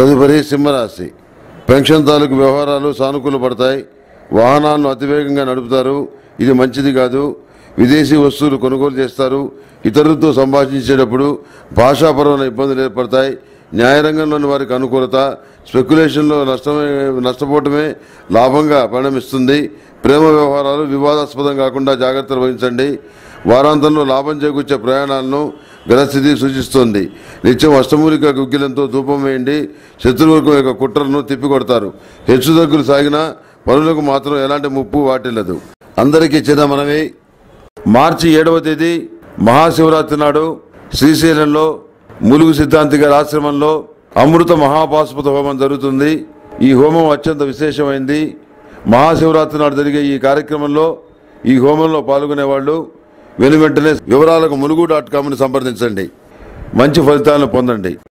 తదుపరి సింహరాశి. పెన్షన్ తాలూకు వ్యవహారాలు సానుకూల పడతాయి. వాహనాలను అతివేగంగా నడుపుతారు, ఇది మంచిది కాదు. విదేశీ వస్తువులు కొనుగోలు చేస్తారు. ఇతరులతో సంభాషించేటప్పుడు భాషాపరమైన ఇబ్బందులు ఏర్పడతాయి. న్యాయరంగంలోని వారికి అనుకూలత. స్పెక్యులేషన్లో నష్టపోవటమే లాభంగా పరిణమిస్తుంది. ప్రేమ వ్యవహారాలు వివాదాస్పదం కాకుండా జాగ్రత్తలు వహించండి. వారాంతంలో లాభం చేకూర్చే ప్రయాణాలను గ్రహస్థితి సూచిస్తోంది. నిత్యం అష్టమూలిక గుగ్గిలంతో ధూపం వేయండి. శత్రువర్గం యొక్క కుట్రలను తిప్పికొడతారు. హెచ్చుతగ్గులు సాగినా పనులకు మాత్రం ఎలాంటి ముప్పు వాటిల్లదు. అందరికీ చిన్న మనవి, మార్చి 7వ తేదీ మహాశివరాత్రి నాడు శ్రీశైలంలో ములుగు సిద్ధాంతి గారి ఆశ్రమంలో అమృత మహాపాశుపత హోమం జరుగుతుంది. ఈ హోమం అత్యంత విశేషమైంది. మహాశివరాత్రి నాడు జరిగే ఈ కార్యక్రమంలో ఈ హోమంలో పాల్గొనే వాళ్ళు వెనువెంటనే వివరాలకు mulugu.com ని సంప్రదించండి. మంచి ఫలితాలను పొందండి.